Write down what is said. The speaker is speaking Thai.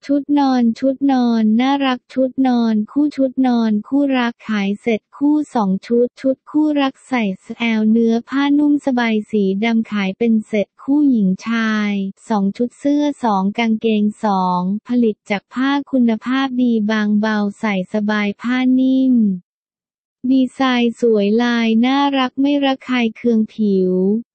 ชุดนอนน่ารักชุดนอนคู่รักขายเสร็จคู่2ชุดคู่รักใส่SLเนื้อผ้านุ่มสบายสีดำขายเป็นเสร็จคู่หญิงชาย2ชุดเสื้อ2กางเกง2ผลิตจากผ้าคุณภาพดีบางเบาใส่สบายผ้านิ่มดีไซน์สวยลายน่ารักไม่ระคายเคืองผิว